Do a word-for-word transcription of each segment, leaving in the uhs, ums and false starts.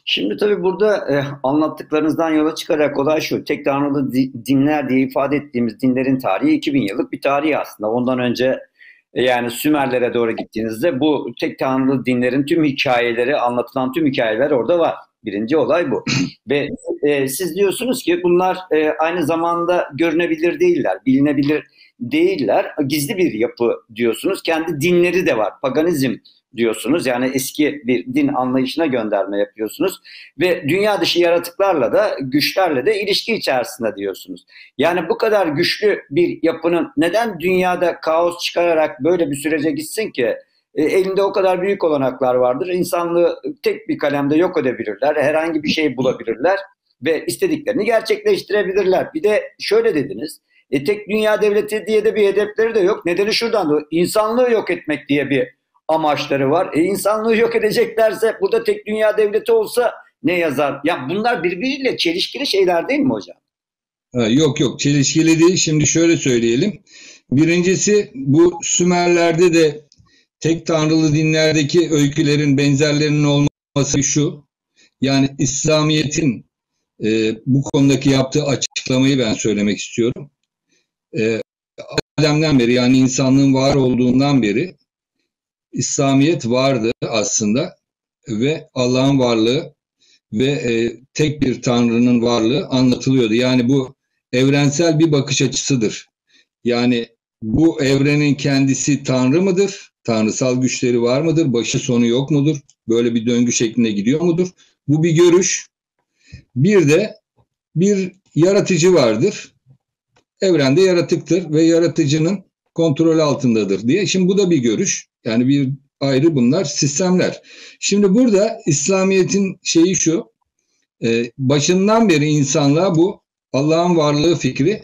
Şimdi tabii burada e, anlattıklarınızdan yola çıkarak olay şu. Tek tanrılı di- dinler diye ifade ettiğimiz dinlerin tarihi iki bin yıllık bir tarih aslında. Ondan önce e, yani Sümerlere doğru gittiğinizde bu tek tanrılı dinlerin tüm hikayeleri, anlatılan tüm hikayeler orada var. Birinci olay bu. Ve e, siz diyorsunuz ki bunlar e, aynı zamanda görünebilir değiller, bilinebilir değiller. Gizli bir yapı diyorsunuz. Kendi dinleri de var. Paganizm diyorsunuz. Yani eski bir din anlayışına gönderme yapıyorsunuz ve dünya dışı yaratıklarla da güçlerle de ilişki içerisinde diyorsunuz. Yani bu kadar güçlü bir yapının neden dünyada kaos çıkararak böyle bir sürece gitsin ki? E, elinde o kadar büyük olanaklar vardır. İnsanlığı tek bir kalemde yok edebilirler. Herhangi bir şey bulabilirler ve istediklerini gerçekleştirebilirler. Bir de şöyle dediniz. E, tek dünya devleti diye de bir hedefleri de yok. Nedeni şuradan, insanlığı yok etmek diye bir amaçları var. E, insanlığı yok edeceklerse burada tek dünya devleti olsa ne yazar? Ya bunlar birbiriyle çelişkili şeyler değil mi hocam? Ha, yok yok, çelişkili değil. Şimdi şöyle söyleyelim. Birincisi, bu Sümerlerde de tek tanrılı dinlerdeki öykülerin benzerlerinin olması şu. Yani İslamiyet'in e, bu konudaki yaptığı açıklamayı ben söylemek istiyorum. E, Adem'den beri, yani insanlığın var olduğundan beri İslamiyet vardı aslında ve Allah'ın varlığı ve e, tek bir Tanrı'nın varlığı anlatılıyordu. Yani bu evrensel bir bakış açısıdır. Yani bu evrenin kendisi Tanrı mıdır? Tanrısal güçleri var mıdır? Başı sonu yok mudur? Böyle bir döngü şeklinde gidiyor mudur? Bu bir görüş. Bir de bir yaratıcı vardır. Evrende yaratıktır ve yaratıcının kontrol altındadır diye. Şimdi bu da bir görüş. Yani bir ayrı, bunlar sistemler. Şimdi burada İslamiyet'in şeyi şu. E, başından beri insanlığa bu Allah'ın varlığı fikri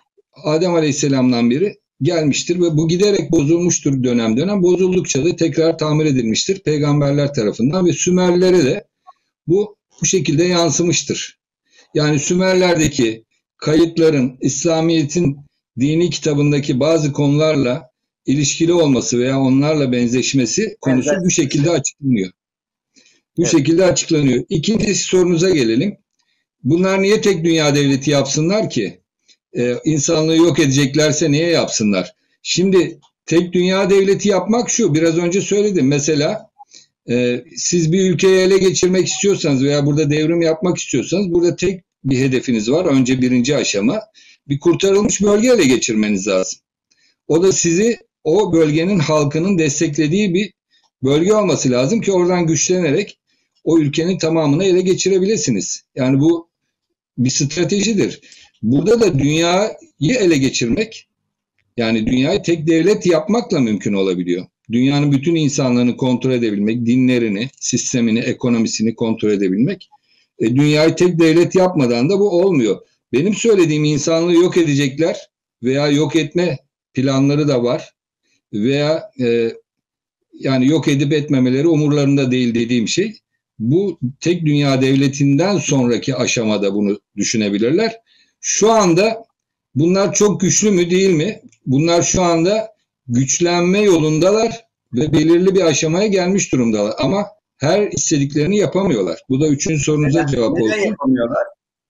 Adem Aleyhisselam'dan beri gelmiştir ve bu giderek bozulmuştur dönem dönem. Bozuldukça da tekrar tamir edilmiştir peygamberler tarafından ve Sümerlere de bu bu şekilde yansımıştır. Yani Sümerlerdeki kayıtların İslamiyet'in dini kitabındaki bazı konularla ilişkili olması veya onlarla benzeşmesi konusu bu şekilde açıklanıyor. Bu evet. şekilde açıklanıyor. İkinci sorunuza gelelim. Bunlar niye tek dünya devleti yapsınlar ki? Ee, insanlığı yok edeceklerse niye yapsınlar? Şimdi tek dünya devleti yapmak şu, biraz önce söyledim. Mesela e, siz bir ülkeyi ele geçirmek istiyorsanız veya burada devrim yapmak istiyorsanız burada tek bir hedefiniz var. Önce birinci aşama, bir kurtarılmış bölge ele geçirmeniz lazım. O da sizi o bölgenin halkının desteklediği bir bölge olması lazım ki oradan güçlenerek o ülkenin tamamını ele geçirebilirsiniz. Yani bu bir stratejidir. Burada da dünyayı ele geçirmek, yani dünyayı tek devlet yapmakla mümkün olabiliyor. Dünyanın bütün insanlarını kontrol edebilmek, dinlerini, sistemini, ekonomisini kontrol edebilmek. E, dünyayı tek devlet yapmadan da bu olmuyor. Benim söylediğim, insanlığı yok edecekler veya yok etme planları da var. Veya e, yani yok edip etmemeleri umurlarında değil dediğim şey, bu tek dünya devletinden sonraki aşamada bunu düşünebilirler. Şu anda bunlar çok güçlü mü değil mi? Bunlar şu anda güçlenme yolundalar ve belirli bir aşamaya gelmiş durumdalar. Ama her istediklerini yapamıyorlar. Bu da üçüncü sorunuza neden, cevap neden olsun. Neden yapamıyorlar?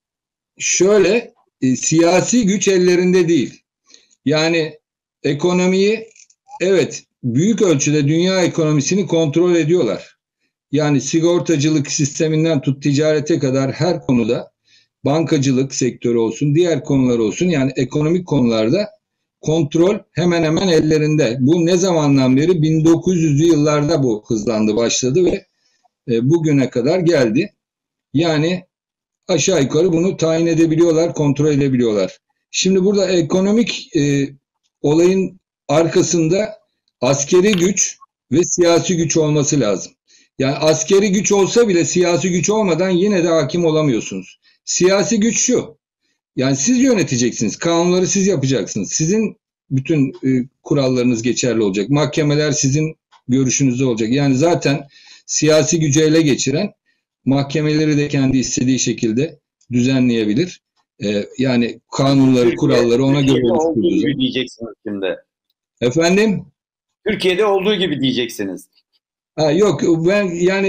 Şöyle, e, siyasi güç ellerinde değil. Yani ekonomiyi, evet, büyük ölçüde dünya ekonomisini kontrol ediyorlar. Yani sigortacılık sisteminden tut ticarete kadar her konuda, bankacılık sektörü olsun, diğer konular olsun, yani ekonomik konularda kontrol hemen hemen ellerinde. Bu ne zamandan beri? bin dokuz yüzlü yıllarda bu hızlandı, başladı ve e, bugüne kadar geldi. Yani aşağı yukarı bunu tayin edebiliyorlar, kontrol edebiliyorlar. Şimdi burada ekonomik e, olayın arkasında askeri güç ve siyasi güç olması lazım. Yani askeri güç olsa bile siyasi güç olmadan yine de hakim olamıyorsunuz. Siyasi güç şu, yani siz yöneteceksiniz, kanunları siz yapacaksınız. Sizin bütün e, kurallarınız geçerli olacak. Mahkemeler sizin görüşünüzde olacak. Yani zaten siyasi gücü ele geçiren mahkemeleri de kendi istediği şekilde düzenleyebilir. Ee, yani kanunları, Türkiye, kuralları ona Türkiye'de göre olduğu gibi diyeceksiniz şimdi. Efendim? Türkiye'de olduğu gibi diyeceksiniz. Ha, yok, ben yani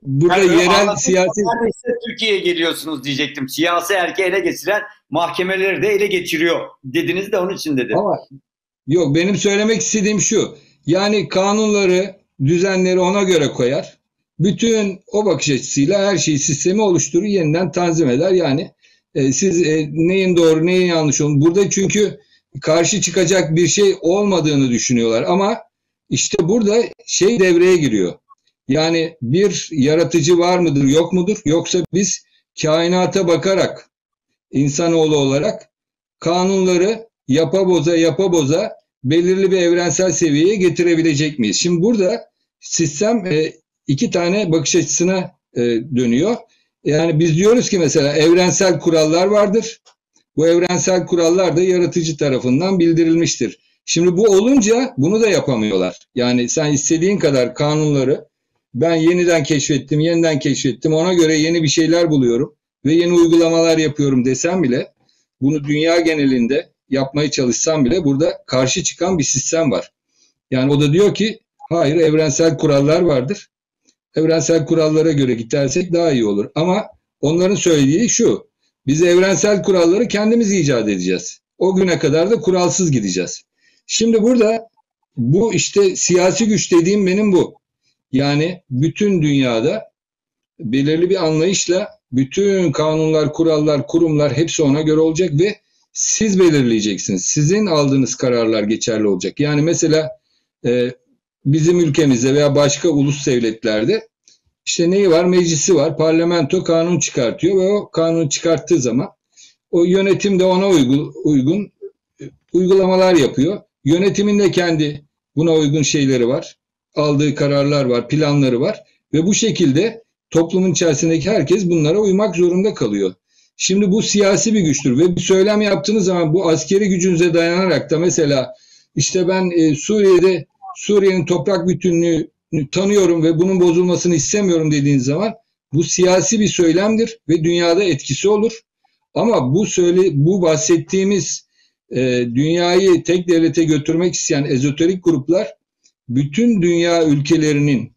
burada Yani yerel siyasi... neredeyse Türkiye'ye geliyorsunuz diyecektim. Siyasi erkeği ele geçiren mahkemeleri de ele geçiriyor dediniz de onun için dedim. Ama yok, benim söylemek istediğim şu. Yani kanunları, düzenleri ona göre koyar. Bütün o bakış açısıyla her şeyi, sistemi oluşturur, yeniden tanzim eder. Yani e, siz e, neyin doğru, neyin yanlış olduğunu. Burada çünkü karşı çıkacak bir şey olmadığını düşünüyorlar. Ama işte burada şey devreye giriyor. Yani bir yaratıcı var mıdır, yok mudur? Yoksa biz kainata bakarak, insanoğlu olarak kanunları yapa boza yapa boza belirli bir evrensel seviyeye getirebilecek miyiz? Şimdi burada sistem e, iki tane bakış açısına e, dönüyor. Yani biz diyoruz ki mesela evrensel kurallar vardır. Bu evrensel kurallar da yaratıcı tarafından bildirilmiştir. Şimdi bu olunca bunu da yapamıyorlar. Yani sen istediğin kadar kanunları ben yeniden keşfettim, yeniden keşfettim, ona göre yeni bir şeyler buluyorum ve yeni uygulamalar yapıyorum desem bile, bunu dünya genelinde yapmaya çalışsam bile burada karşı çıkan bir sistem var. Yani o da diyor ki hayır, evrensel kurallar vardır. Evrensel kurallara göre gidersek daha iyi olur. Ama onların söylediği şu: biz evrensel kuralları kendimiz icat edeceğiz. O güne kadar da kuralsız gideceğiz. Şimdi burada bu işte siyasi güç dediğim benim bu. Yani bütün dünyada belirli bir anlayışla bütün kanunlar, kurallar, kurumlar hepsi ona göre olacak ve siz belirleyeceksiniz. Sizin aldığınız kararlar geçerli olacak. Yani mesela e, bizim ülkemizde veya başka ulus devletlerde işte neyi var? Meclisi var. Parlamento kanun çıkartıyor ve o kanun çıkarttığı zaman o yönetim de ona uygun, uygun uygulamalar yapıyor. Yönetimin de kendi buna uygun şeyleri var. Aldığı kararlar var, planları var ve bu şekilde toplumun içerisindeki herkes bunlara uymak zorunda kalıyor. Şimdi bu siyasi bir güçtür ve bir söylem yaptığınız zaman bu askeri gücünüze dayanarak da mesela işte ben e, Suriye'de Suriye'nin toprak bütünlüğünü tanıyorum ve bunun bozulmasını istemiyorum dediğiniz zaman bu siyasi bir söylemdir ve dünyada etkisi olur. Ama bu söyle bu bahsettiğimiz e, dünyayı tek devlete götürmek isteyen ezoterik gruplar bütün dünya ülkelerinin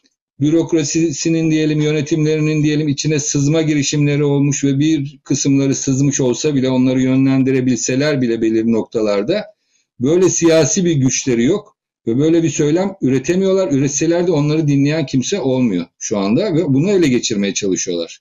bürokrasisinin diyelim, yönetimlerinin diyelim içine sızma girişimleri olmuş ve bir kısımları sızmış olsa bile onları yönlendirebilseler bile belirli noktalarda böyle siyasi bir güçleri yok ve böyle bir söylem üretemiyorlar. Üretseler de onları dinleyen kimse olmuyor şu anda ve bunu ele geçirmeye çalışıyorlar.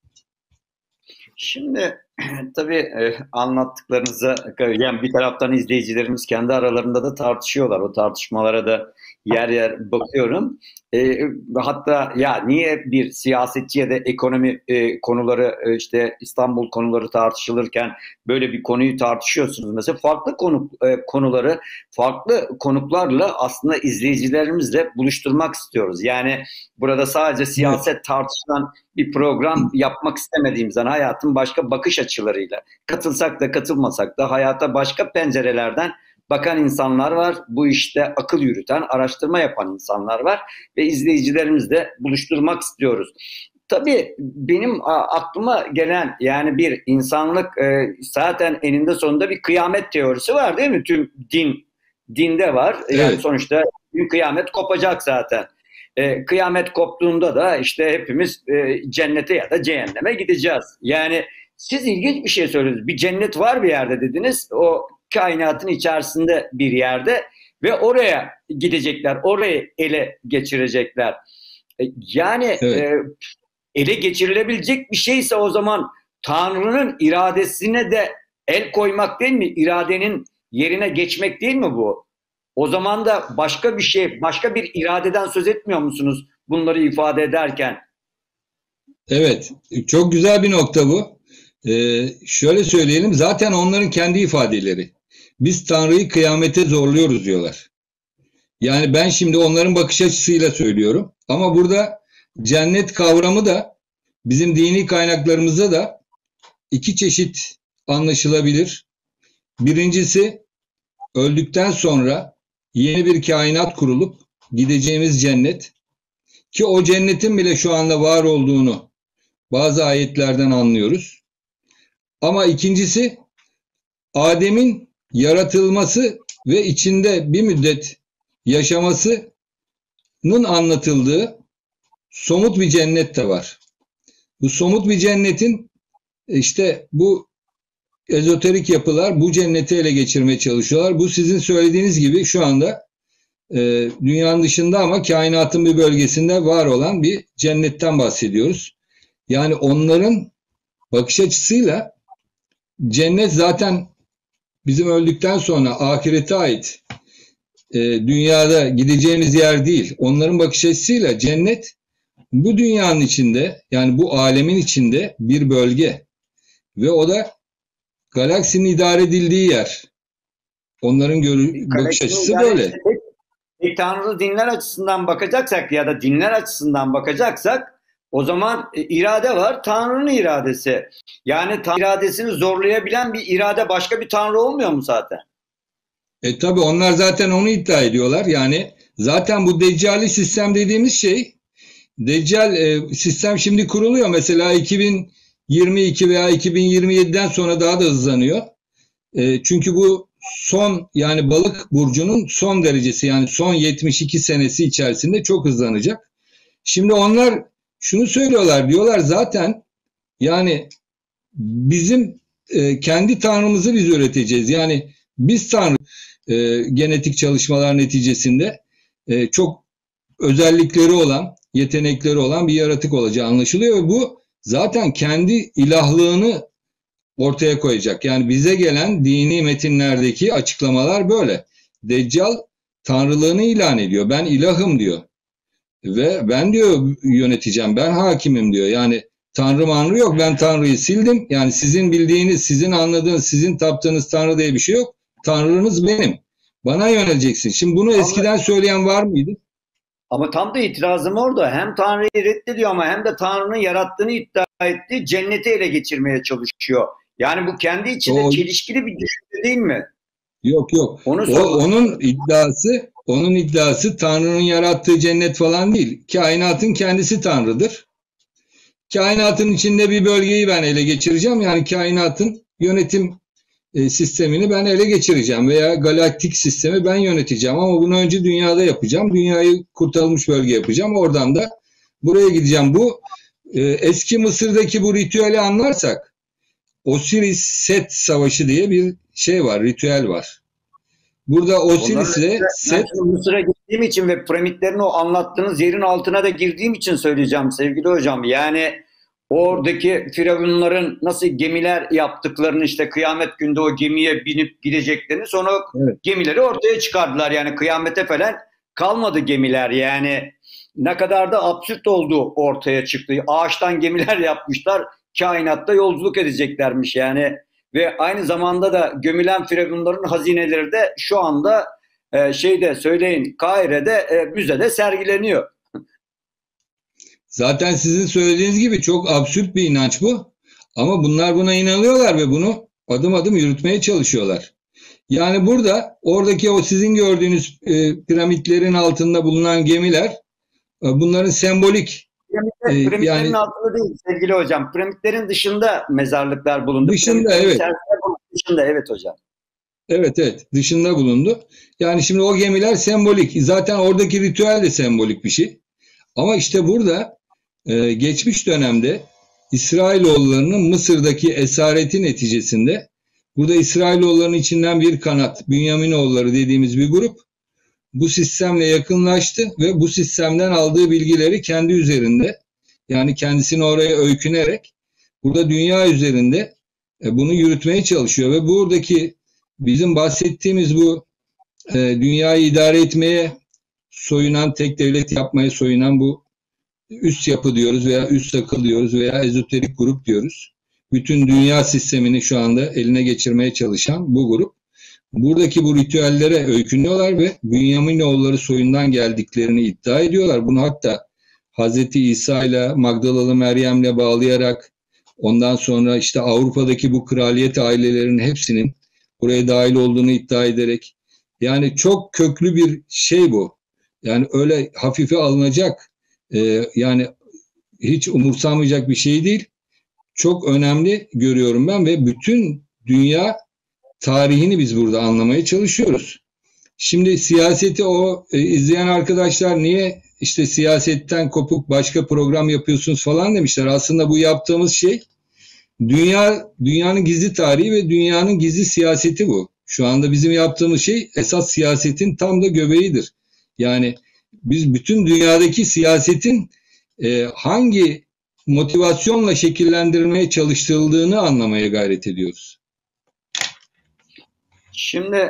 Şimdi tabii e, anlattıklarınıza yani bir taraftan izleyicilerimiz kendi aralarında da tartışıyorlar. O tartışmalara da yer yer bakıyorum. E, hatta ya niye bir siyasetçi ya da ekonomi e, konuları e, işte İstanbul konuları tartışılırken böyle bir konuyu tartışıyorsunuz? Mesela farklı konu, e, konuları farklı konuklarla aslında izleyicilerimizle buluşturmak istiyoruz. Yani burada sadece siyaset tartışılan bir program yapmak istemediğimizden hayatın başka bakış açılarıyla katılsak da katılmasak da hayata başka pencerelerden bakan insanlar var. Bu işte akıl yürüten, araştırma yapan insanlar var ve izleyicilerimizle buluşturmak istiyoruz. Tabii benim aklıma gelen yani bir insanlık e, zaten eninde sonunda bir kıyamet teorisi var değil mi? Tüm din dinde var. Yani evet. Sonuçta bir kıyamet kopacak zaten. E, kıyamet koptuğunda da işte hepimiz e, cennete ya da cehenneme gideceğiz. Yani siz ilginç bir şey söylediniz. Bir cennet var bir yerde dediniz. O kainatın içerisinde bir yerde ve oraya gidecekler. Orayı ele geçirecekler. E, yani evet. e, ele geçirilebilecek bir şeyse o zaman Tanrı'nın iradesine de el koymak değil mi? İradenin yerine geçmek değil mi bu? O zaman da başka bir şey, başka bir iradeden söz etmiyor musunuz bunları ifade ederken? Evet, çok güzel bir nokta bu. Ee, şöyle söyleyelim, zaten onların kendi ifadeleri. Biz Tanrı'yı kıyamete zorluyoruz diyorlar. Yani ben şimdi onların bakış açısıyla söylüyorum. Ama burada cennet kavramı da bizim dini kaynaklarımızda da iki çeşit anlaşılabilir. Birincisi, öldükten sonra yeni bir kainat kurulup gideceğimiz cennet, ki o cennetin bile şu anda var olduğunu bazı ayetlerden anlıyoruz. Ama ikincisi, Adem'in yaratılması ve içinde bir müddet yaşamasının anlatıldığı, somut bir cennet de var. Bu somut bir cennetin işte bu ezoterik yapılar bu cenneti ele geçirmeye çalışıyorlar. Bu sizin söylediğiniz gibi şu anda e, dünyanın dışında ama kainatın bir bölgesinde var olan bir cennetten bahsediyoruz. Yani onların bakış açısıyla cennet zaten bizim öldükten sonra ahirete ait e, dünyada gideceğimiz yer değil. Onların bakış açısıyla cennet bu dünyanın içinde, yani bu alemin içinde bir bölge ve o da galaksinin idare edildiği yer. Onların görü- bakış açısı böyle. Tek, tek tanrılı dinler açısından bakacaksak ya da dinler açısından bakacaksak o zaman e, irade var, Tanrı'nın iradesi. Yani Tanrı iradesini zorlayabilen bir irade başka bir Tanrı olmuyor mu zaten? E tabi onlar zaten onu iddia ediyorlar. Yani zaten bu deccali sistem dediğimiz şey, deccal e, sistem şimdi kuruluyor. Mesela iki bin yirmi iki veya iki bin yirmi yediden sonra daha da hızlanıyor. E, çünkü bu son, yani balık burcunun son derecesi, yani son yetmiş iki senesi içerisinde çok hızlanacak. Şimdi onlar şunu söylüyorlar, diyorlar zaten yani bizim e, kendi tanrımızı biz üreteceğiz. Yani biz tanrı e, genetik çalışmalar neticesinde e, çok özellikleri olan, yetenekleri olan bir yaratık olacağı anlaşılıyor ve bu zaten kendi ilahlığını ortaya koyacak. Yani bize gelen dini metinlerdeki açıklamalar böyle. Deccal tanrılığını ilan ediyor. Ben ilahım diyor. Ve ben diyor yöneteceğim, ben hakimim diyor. Yani tanrı manrı yok, ben tanrıyı sildim. Yani sizin bildiğiniz, sizin anladığınız, sizin taptığınız tanrı diye bir şey yok. Tanrınız benim. Bana yöneleceksin. Şimdi bunu eskiden söyleyen var mıydı? Ama tam da itirazım orada. Hem Tanrı'yı reddediyor ama hem de Tanrı'nın yarattığını iddia ettiği cenneti ele geçirmeye çalışıyor. Yani bu kendi içinde O, çelişkili bir düşünce değil mi? yok yok. Onu o, onun iddiası, onun iddiası Tanrı'nın yarattığı cennet falan değil. Kainatın kendisi Tanrı'dır. Kainatın içinde bir bölgeyi ben ele geçireceğim. Yani kainatın yönetim e, sistemini ben ele geçireceğim veya galaktik sistemi ben yöneteceğim ama bunu önce dünyada yapacağım. Dünyayı kurtarılmış bölge yapacağım. Oradan da buraya gideceğim. Bu e, eski Mısır'daki bu ritüeli anlarsak Osiris-Set savaşı diye bir şey var, ritüel var. Burada Osiris'le Set... Ben Mısır'a gittiğim için ve piramitlerin o anlattığınız yerin altına da girdiğim için söyleyeceğim sevgili hocam. Yani oradaki firavunların nasıl gemiler yaptıklarını, işte kıyamet günde o gemiye binip gideceklerini, sonra evet, gemileri ortaya çıkardılar. Yani kıyamete falan kalmadı gemiler. Yani ne kadar da absürt olduğu ortaya çıktı. Ağaçtan gemiler yapmışlar, kainatta yolculuk edeceklermiş yani. Ve aynı zamanda da gömülen firavunların hazineleri de şu anda e, şeyde söyleyin Kahire'de e, müzede sergileniyor. Zaten sizin söylediğiniz gibi çok absürt bir inanç bu. Ama bunlar buna inanıyorlar ve bunu adım adım yürütmeye çalışıyorlar. Yani burada oradaki o sizin gördüğünüz e, piramitlerin altında bulunan gemiler e, bunların sembolik. Piramitler, piramitlerin yani, altında değil sevgili hocam. Piramitlerin dışında mezarlıklar bulundu. Dışında evet. Dışında evet hocam. Evet evet dışında bulundu. Yani şimdi o gemiler sembolik. Zaten oradaki ritüel de sembolik bir şey. Ama işte burada e, geçmiş dönemde İsrailoğullarının Mısır'daki esareti neticesinde burada İsrailoğullarının içinden bir kanat, Bünyaminoğulları dediğimiz bir grup bu sistemle yakınlaştı ve bu sistemden aldığı bilgileri kendi üzerinde, yani kendisini oraya öykünerek burada dünya üzerinde e, bunu yürütmeye çalışıyor ve buradaki bizim bahsettiğimiz bu e, dünyayı idare etmeye soyunan, tek devlet yapmaya soyunan bu üst yapı diyoruz veya üst akıl diyoruz veya ezoterik grup diyoruz. Bütün dünya sistemini şu anda eline geçirmeye çalışan bu grup. Buradaki bu ritüellere öykünüyorlar ve Bünyaminoğulları soyundan geldiklerini iddia ediyorlar. Bunu hatta Hazreti İsa ile Magdalalı Meryem'le bağlayarak, ondan sonra işte Avrupa'daki bu kraliyet ailelerinin hepsinin buraya dahil olduğunu iddia ederek, yani çok köklü bir şey bu. Yani öyle hafife alınacak, e, yani hiç umursanmayacak bir şey değil. Çok önemli görüyorum ben ve bütün dünya tarihini biz burada anlamaya çalışıyoruz. Şimdi siyaseti o e, izleyen arkadaşlar niye işte siyasetten kopuk başka program yapıyorsunuz falan demişler. Aslında bu yaptığımız şey dünya dünyanın gizli tarihi ve dünyanın gizli siyaseti bu. Şu anda bizim yaptığımız şey esas siyasetin tam da göbeğidir. Yani biz bütün dünyadaki siyasetin e, hangi motivasyonla şekillendirmeye çalıştırıldığını anlamaya gayret ediyoruz. Şimdi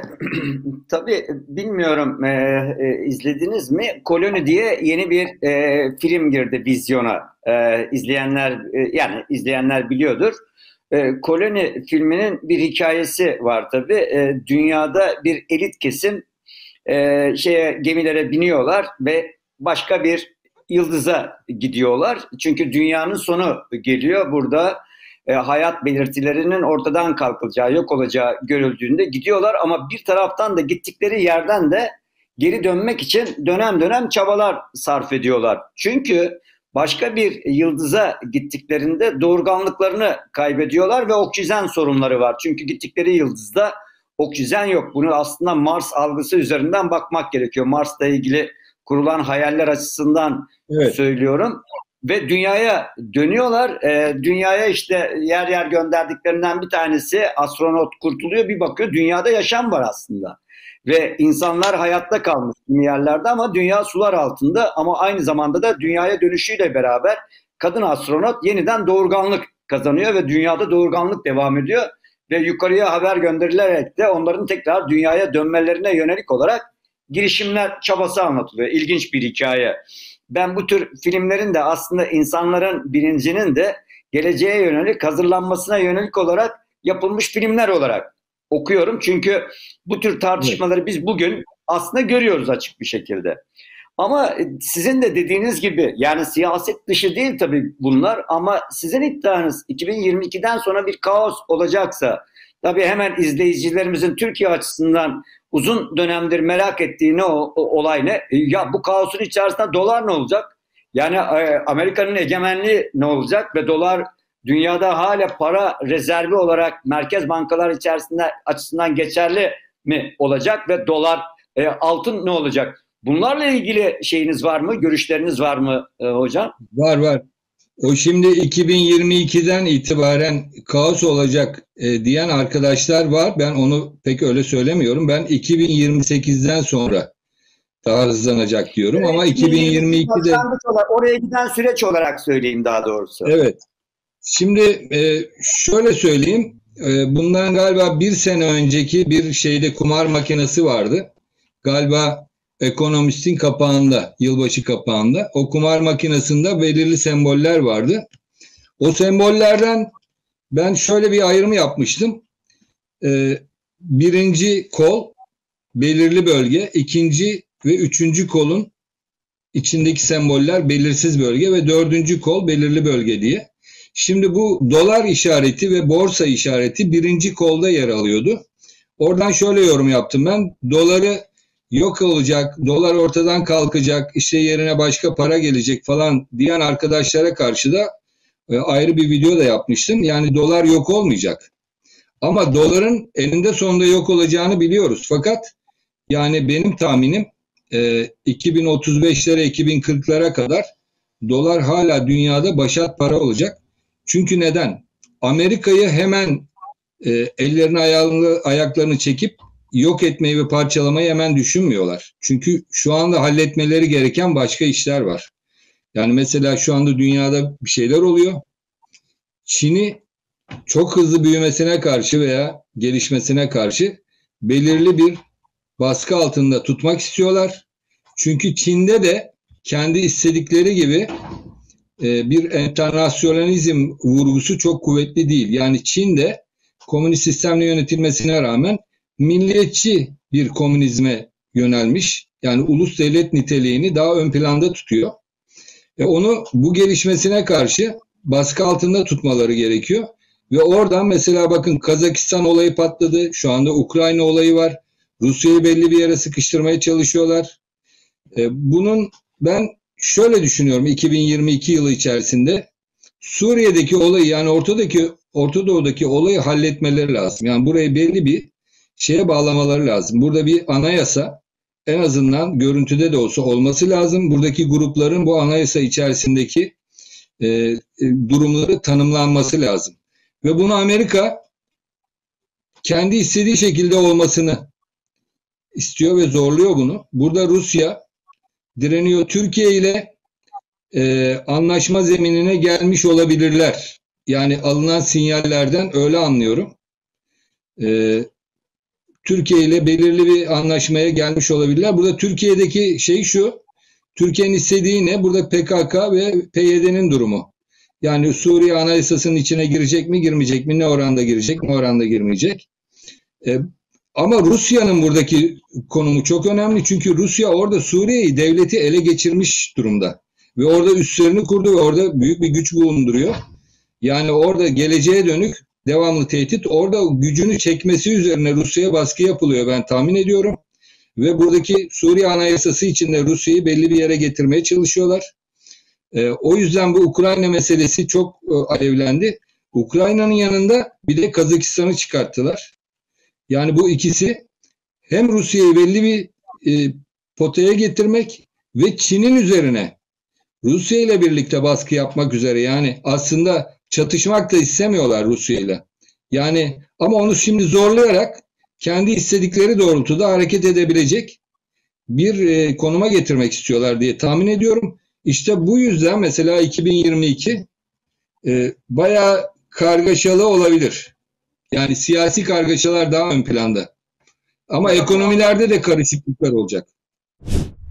tabii bilmiyorum e, e, izlediniz mi? Koloni diye yeni bir e, film girdi vizyona. E, izleyenler e, yani izleyenler biliyordur. E, Koloni filminin bir hikayesi var tabii. E, dünyada bir elit kesim e, şeye gemilere biniyorlar ve başka bir yıldıza gidiyorlar. Çünkü dünyanın sonu geliyor burada. E, hayat belirtilerinin ortadan kalkacağı, yok olacağı görüldüğünde gidiyorlar ama bir taraftan da gittikleri yerden de geri dönmek için dönem dönem çabalar sarf ediyorlar. Çünkü başka bir yıldıza gittiklerinde doğurganlıklarını kaybediyorlar ve oksijen sorunları var. Çünkü gittikleri yıldızda oksijen yok. Bunu aslında Mars algısı üzerinden bakmak gerekiyor. Mars'la ilgili kurulan hayaller açısından evet. söylüyorum. Ve dünyaya dönüyorlar. E, dünyaya işte yer yer gönderdiklerinden bir tanesi astronot kurtuluyor. Bir bakıyor dünyada yaşam var aslında. Ve insanlar hayatta kalmış yerlerde ama dünya sular altında. Ama aynı zamanda da dünyaya dönüşüyle beraber kadın astronot yeniden doğurganlık kazanıyor ve dünyada doğurganlık devam ediyor. Ve yukarıya haber gönderilerek de onların tekrar dünyaya dönmelerine yönelik olarak girişimler çabası anlatılıyor. İlginç bir hikaye. Ben bu tür filmlerin de aslında insanların bilincinin de geleceğe yönelik, hazırlanmasına yönelik olarak yapılmış filmler olarak okuyorum. Çünkü bu tür tartışmaları biz bugün aslında görüyoruz açık bir şekilde. Ama sizin de dediğiniz gibi yani siyaset dışı değil tabii bunlar ama sizin iddianız iki bin yirmi ikiden sonra bir kaos olacaksa tabii hemen izleyicilerimizin Türkiye açısından uzun dönemdir merak ettiği ne o, o olay ne? Ya bu kaosun içerisinde dolar ne olacak? Yani e, Amerika'nın egemenliği ne olacak? Ve dolar dünyada hala para rezervi olarak merkez bankalar içerisinde açısından geçerli mi olacak? Ve dolar, e, altın ne olacak? Bunlarla ilgili şeyiniz var mı? Görüşleriniz var mı e, hocam? Var var. O şimdi iki bin yirmi ikiden itibaren kaos olacak e, diyen arkadaşlar var. Ben onu pek öyle söylemiyorum. Ben iki bin yirmi sekizden sonra daha hızlanacak diyorum evet, ama iki bin yirmi ikide oraya giden süreç olarak söyleyeyim daha doğrusu. Evet. Şimdi e, şöyle söyleyeyim. E, bundan galiba bir sene önceki bir şeyde kumar makinesi vardı. Galiba Ekonomist'in kapağında, yılbaşı kapağında. O kumar makinesinde belirli semboller vardı. O sembollerden ben şöyle bir ayrım yapmıştım. Ee, birinci kol belirli bölge, ikinci ve üçüncü kolun içindeki semboller belirsiz bölge ve dördüncü kol belirli bölge diye. Şimdi bu dolar işareti ve borsa işareti birinci kolda yer alıyordu. Oradan şöyle yorum yaptım ben. Doları yok olacak, dolar ortadan kalkacak, işte yerine başka para gelecek falan diyen arkadaşlara karşı da e, ayrı bir video da yapmıştım. Yani dolar yok olmayacak. Ama doların eninde sonunda yok olacağını biliyoruz. Fakat yani benim tahminim e, iki bin otuz beşlere, iki bin kırklara kadar dolar hala dünyada başat para olacak. Çünkü neden? Amerika'yı hemen e, ellerini ayağını, ayaklarını çekip yok etmeyi ve parçalamayı hemen düşünmüyorlar. Çünkü şu anda halletmeleri gereken başka işler var. Yani mesela şu anda dünyada bir şeyler oluyor. Çin'i çok hızlı büyümesine karşı veya gelişmesine karşı belirli bir baskı altında tutmak istiyorlar. Çünkü Çin'de de kendi istedikleri gibi e, bir enternasyonalizm vurgusu çok kuvvetli değil. Yani Çin'de komünist sistemle yönetilmesine rağmen milliyetçi bir komünizme yönelmiş. Yani ulus devlet niteliğini daha ön planda tutuyor. E onu bu gelişmesine karşı baskı altında tutmaları gerekiyor. Ve oradan mesela bakın Kazakistan olayı patladı. Şu anda Ukrayna olayı var. Rusya'yı belli bir yere sıkıştırmaya çalışıyorlar. E bunun ben şöyle düşünüyorum iki bin yirmi iki yılı içerisinde Suriye'deki olayı yani ortadaki Orta Doğu'daki olayı halletmeleri lazım. Yani burayı belli bir şeye bağlamaları lazım. Burada bir anayasa en azından görüntüde de olsa olması lazım. Buradaki grupların bu anayasa içerisindeki e, e, durumları tanımlanması lazım. Ve bunu Amerika kendi istediği şekilde olmasını istiyor ve zorluyor bunu. Burada Rusya direniyor. Türkiye ile e, anlaşma zeminine gelmiş olabilirler. Yani alınan sinyallerden öyle anlıyorum. E, Türkiye ile belirli bir anlaşmaya gelmiş olabilirler. Burada Türkiye'deki şey şu, Türkiye'nin istediği ne? Burada P K K ve P Y D'nin durumu. Yani Suriye Anayasası'nın içine girecek mi, girmeyecek mi? Ne oranda girecek, ne oranda girmeyecek? E, ama Rusya'nın buradaki konumu çok önemli. Çünkü Rusya orada Suriye'yi, devleti ele geçirmiş durumda. Ve orada üslerini kurdu ve orada büyük bir güç bulunduruyor. Yani orada geleceğe dönük devamlı tehdit, orada gücünü çekmesi üzerine Rusya'ya baskı yapılıyor ben tahmin ediyorum. Ve buradaki Suriye Anayasası içinde Rusya'yı belli bir yere getirmeye çalışıyorlar. Ee, o yüzden bu Ukrayna meselesi çok e, alevlendi. Ukrayna'nın yanında bir de Kazakistan'ı çıkarttılar. Yani bu ikisi hem Rusya'yı belli bir e, potaya getirmek ve Çin'in üzerine Rusya ile birlikte baskı yapmak üzere, yani aslında çatışmak da istemiyorlar Rusya ile. Yani ama onu şimdi zorlayarak kendi istedikleri doğrultuda hareket edebilecek bir e, konuma getirmek istiyorlar diye tahmin ediyorum. İşte bu yüzden mesela iki bin yirmi iki e, bayağı kargaşalı olabilir. Yani siyasi kargaşalar daha ön planda. Ama ekonomilerde de karışıklıklar olacak.